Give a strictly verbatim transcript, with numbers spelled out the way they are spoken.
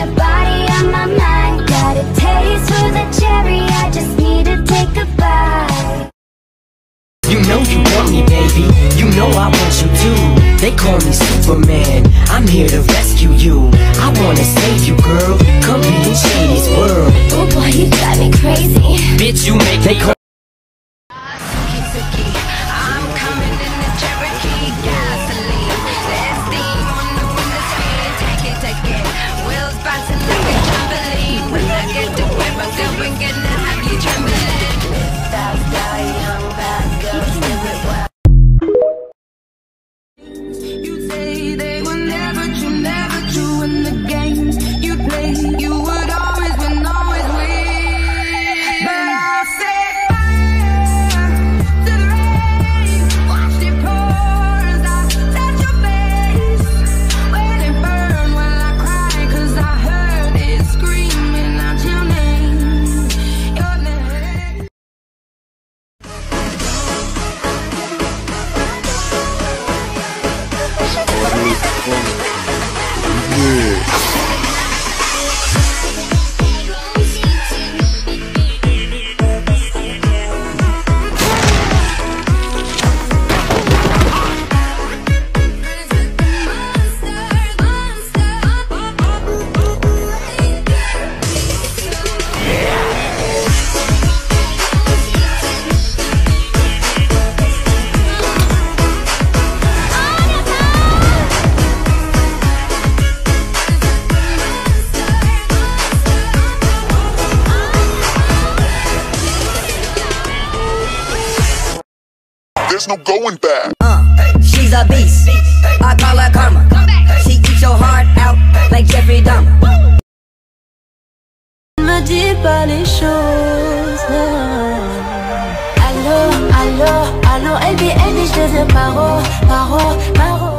your body on my mind. Got a taste for the cherry, I just need to take a bite. You know you want me, baby, you know I want you too. They call me Superman, I'm here to rescue you. I wanna save you, girl, come be in Shady's world. Oh boy, you got me crazy. Bitch, you make me crazy. There's no going back. Uh, she's a beast. I call her karma. She eats your heart out like Jeffrey Dahmer. Me dis pas les choses. Allô, allô, allô, L B L B, je te paro, paro, paro.